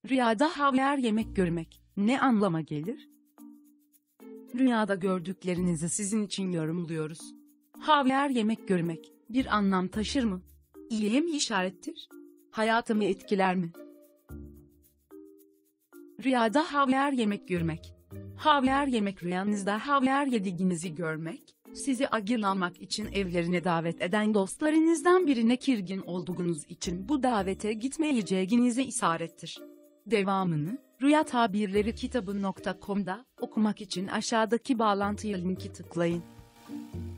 Rüyada havyar yemek görmek ne anlama gelir? Rüyada gördüklerinizi sizin için yorumluyoruz. Havyar yemek görmek bir anlam taşır mı? İyiye mi işarettir? Hayatımı etkiler mi? Rüyada havyar yemek görmek. Havyar yemek rüyanızda havyar yediğinizi görmek, sizi agırlamak için evlerine davet eden dostlarınızdan birine kirgin olduğunuz için bu davete gitmeyeceğinize işarettir. Devamını, rüyatabirleri kitabı.com'da okumak için aşağıdaki bağlantıya linki tıklayın.